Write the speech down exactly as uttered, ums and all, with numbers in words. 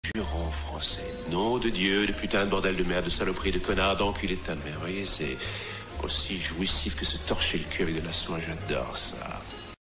jurons français. Nom de Dieu, de putain de bordel de merde, de saloperie, de connard, d'enculé de ta mère. Vous voyez, c'est aussi jouissif que se torcher le cul avec de la soie, j'adore ça.